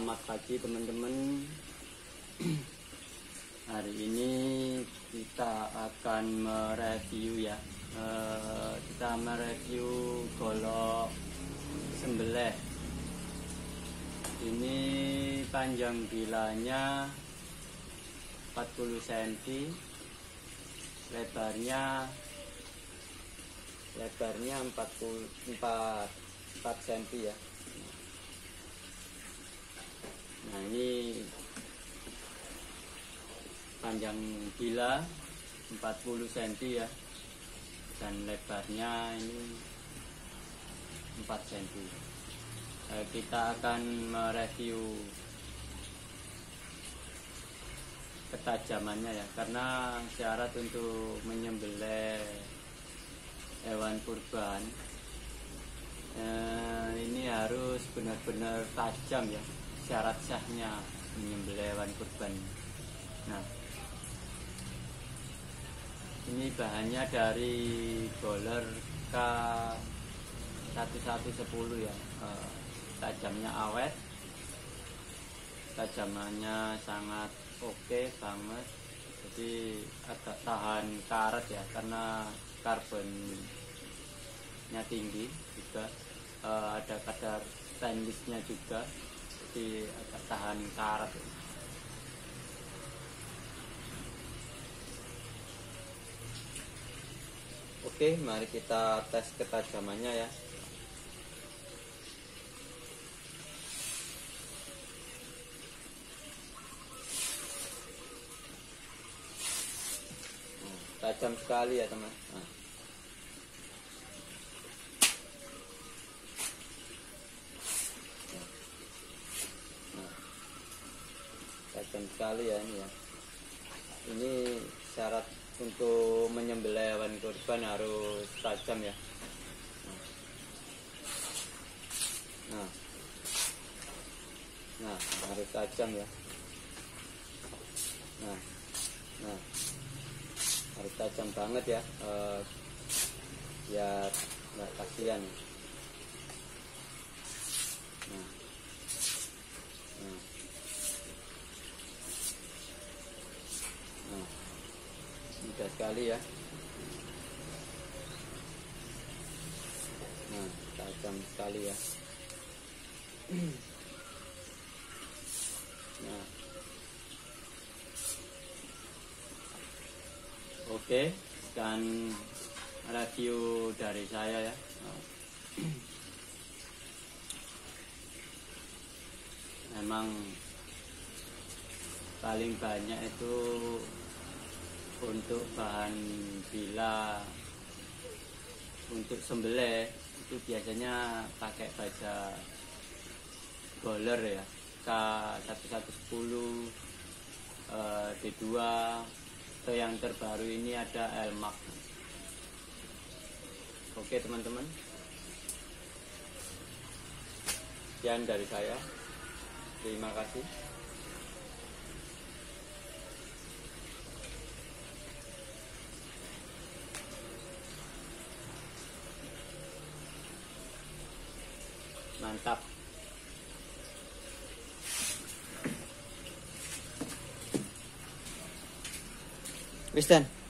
Selamat pagi teman-teman. Hari ini kita akan mereview ya. Kita mereview golok sembelih. Ini panjang bilanya 40 cm, lebarnya 4 cm ya. Nah, ini panjang bila 40 cm ya, dan lebarnya ini 4 cm. Kita akan mereview ketajamannya ya, karena syarat untuk menyembelih hewan kurban ini harus benar-benar tajam ya, syarat sahnya menyembelih hewan kurban. Nah, ini bahannya dari Goler K1110 ya. Tajamnya awet, tajamannya sangat oke banget, jadi agak tahan karat ya, karena karbonnya tinggi juga, ada kadar stainlessnya juga, jadi agak tahan karat ya. Oke, mari kita tes ketajamannya ya. Tajam sekali ya teman. Tajam sekali ya ini ya. Ini syarat untuk menyembelih hewan kurban harus tajam ya. Nah, harus tajam ya. Nah, harus tajam banget ya, biar nggak kasihan. Mudah sekali ya. Nah, tajam sekali ya. Nah, oke, dan review dari saya ya. Memang paling banyak itu untuk bahan bila untuk sembelih itu biasanya pakai baja Goler ya, K1110 D2, atau yang terbaru ini ada Elmax. Oke teman-teman, sekian dari saya, terima kasih. Mantap. Wis, Dan.